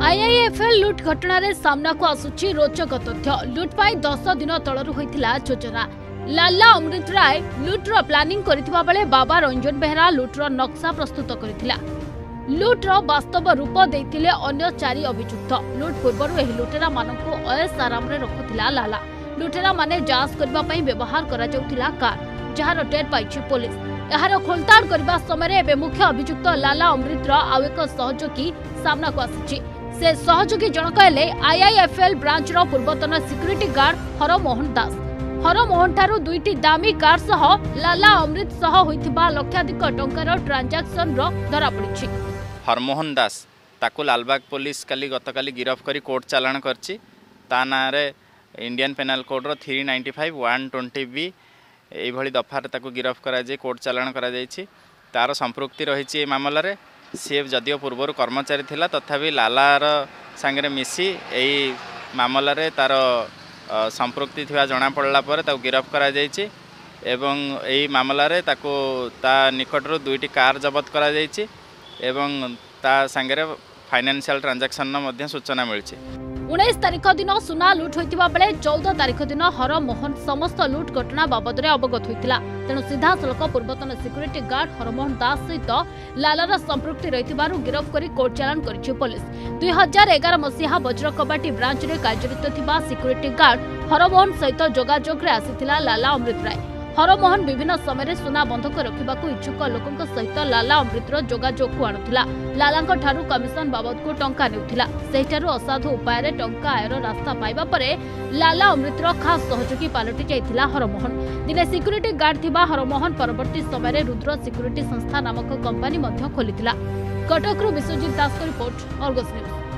IIFL लुट घटना सामना को आसुची रोचक तथ्य। लुट पाई 10 दिन तलरू होइतिला योजना। लाला अमृत राय लुट्र प्लानिंग करथिबा बेले बाबा रंजन बेहरा लुट्र नक्शा प्रस्तुत करथिला। लुट्र वास्तव रूप देइतिले अन्य 4 अभियुक्त। लुट पूर्व एही लुटेरा मानकु अयस आराम रे रखुथिला लाला। लुटेरा माने जांच करबा पई व्यवहार करा जाउथिला कार, जहार टेर पाइछि पुलिस। एहार खोलताड़ करबा समय एबे मुख्य अभियुक्त लाला अमृतर आउ एक सहयोगी सामना को आसिछि। से सहयोगी जनक हेले आईआईएफएल ब्रांच रो पूर्वतन सिक्यूरिटी गार्ड हरमोहन दास। हरमोहन ठारू 2टी दामी कार सह लाला अमृत सह होइथिबा लक्षाधिक टंकार ट्रांजैक्शन रो धरा पड़िछि। हरमोहन दास ताकू लालबाग पुलिस काली गतकाली गिरफ करी कोर्ट चालान करछि। ता नारे इंडियन पेनल कोड रो 395 120B एई भली दफार ताकू गिरफ करा जे कोर्ट चालान करा जायछि। तार संपृक्ति रहिछि ए मामला रे। सी जदिओ पूर्वर कर्मचारी थिला तथापि लालार सांगरे मिसी एई मामला रे तार संपृक्ति थिबा जणा पड़ला पर ताकू गिरफ करा जायछि एवं एई मामला रे ताकू ता निकटरो 2टी कार जब्त करा जायछि एवं ता सांगरे फाइनेंशियल ट्रांजैक्शन मध्ये सूचना मिलछि। 19 तारिख दिन सुना लुट होइतिबा बेले 14 तारिख दिन हरमोहन समस्त लुट घटना बाबद अवगत होइतिला। तेणु सीधा सड़क पूर्वतन सिक्यूरिटी गार्ड हरमोहन दास सहित लालार संपृक्ति रहितिबारु गिरफ करी कोर्ट चालान करिछि पुलिस। 2011 मसीहा वज्र कबाटी ब्रांच रे कार्यरत थिबा सिक्यूरिटी गार्ड हरमोहन सहित जोगाजोग रे आसिथिला लाला अमृत राय। हरमोहन विभिन्न समय सुना बंधक रखा इच्छुक लोकों सहित लाला अमृतर जोगाजोग को आणुथिला। लालांक ठारू कमिशन बाबद को टंका नेउथिला। सेठारू असाधु उपाय रे टंका आयर रास्ता पाइबा परे लाला अमृतर खास सहयोगी पालटि जाइथिला हरमोहन। दिने सिक्यूरिटी गार्ड थिबा हरमोहन परवर्ती समय रे रुद्र सिक्यूरिटी संस्था नामक कंपनी मध्य खोलिथिला। कटकरू विश्वजीत दास को रिपोर्ट, अर्गस न्यूज।